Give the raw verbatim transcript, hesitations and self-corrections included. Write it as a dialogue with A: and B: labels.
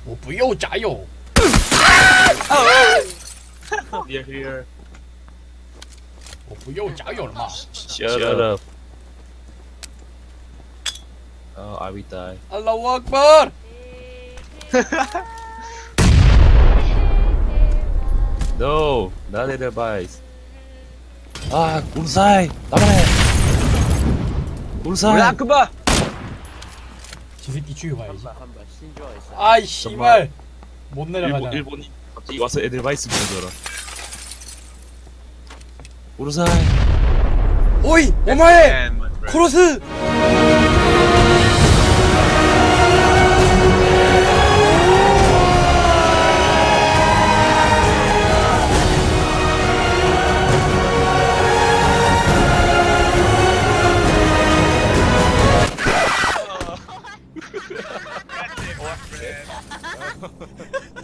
A: 我不要加油。
B: You're here.
A: 我不要加油了嘛。
B: Shut up. Oh, I will die.
A: Allahu Akbar.
B: No, not a device. 아, 우르사이, 나만해. 우르사이.
C: 아크바.
A: 저 새끼 죽여봐야지.
C: 한번 신조어했어.
A: 아이 씨발. 못 내려가잖아.
B: 일본, 일본이 갑자기 와서 에델바이스 보내줘라. 우르사이.
A: 오이, 오마에 크로스.
D: That's it, orphan.